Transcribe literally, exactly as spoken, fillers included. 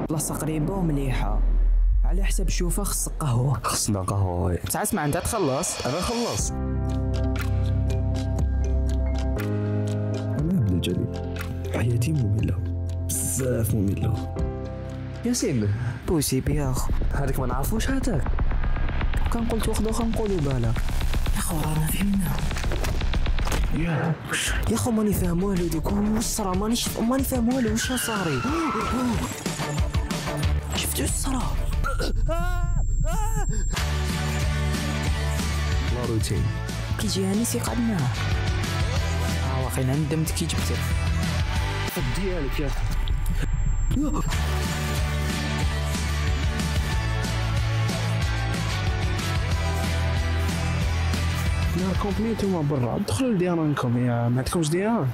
بلاصه قريبه ومليحه على حساب شوفه. خصك قهوه. خصنا قهوه. تعال اسمع انت تخلص انا خلص. انا ابن الجليل حياتي ممله بزاف ممله. ياسين بوسي بيا اخو. هذاك ما نعرفوش هذاك. كان قلت واخد واخا نقولوا بالا يا خو رانا فهمنا. يا يا خو ماني فاهم والو دوك واش صرا. ماني شف... ماني فاهم والو واش صاري. شفتو واش صرا. لا روتين كيجيني ثقه معاه. ها واخا ندمت كي جبته ديالك يا ناركم نيتوما برا. دخلوا لديارانكم يا ما عندكمش ديار.